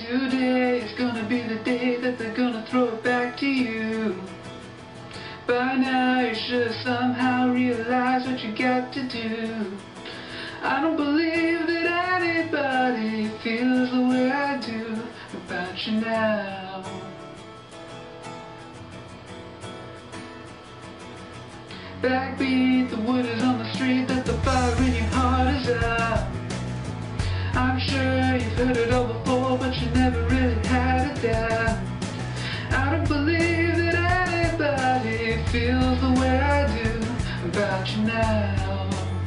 Today is gonna be the day that they're gonna throw it back to you. By now you should somehow realize what you got to do. I don't believe that anybody feels the way I do about you now. Backbeat, the word is on the street that the fire in your heart is out. I'm sure you've heard it all before, but you never really had a doubt. I don't believe that anybody feels the way I do about you now.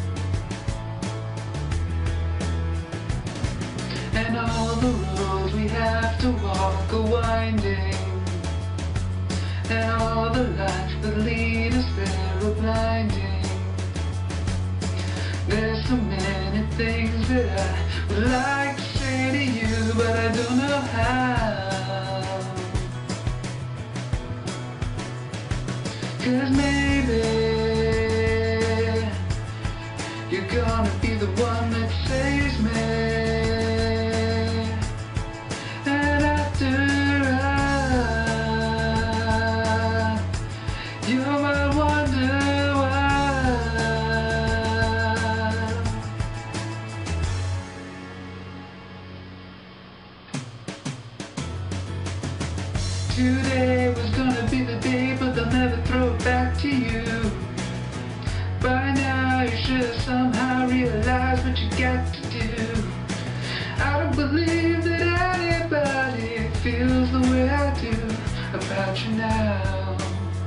And all the roads we have to walk are winding, and all the lights that lead us there are blinding. There's so many things that I would like to say to you, but I don't know how. 'Cause maybe you're gonna be the one that saves me. And after all, you're my Wonderwall. Today was gonna be the day, but they'll never throw it back to you. By now you should somehow realize what you got to do. I don't believe that anybody feels the way I do about you now.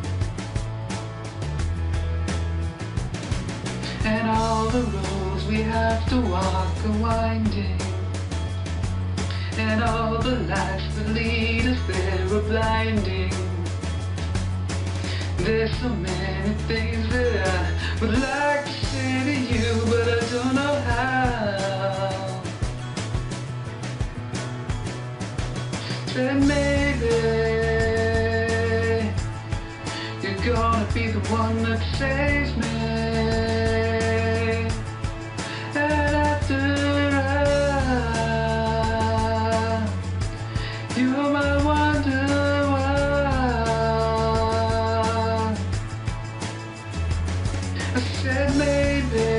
And all the roads we have to walk are winding, and all the lights that lead us there are blinding. There's so many things that I would like to say to you, but I don't know how. Said maybe you're gonna be the one that saves me. And after all, you're my Wonderwall. I said maybe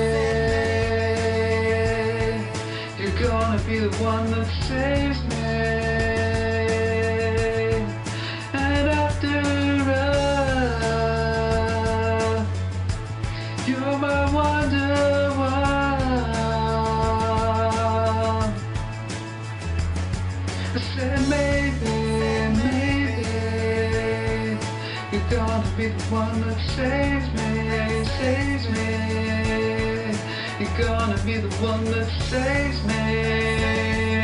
you're gonna be the one that saves me. And after all, you're my Wonderwall. I said maybe you're gonna be the one that saves me, saves me. You're gonna be the one that saves me.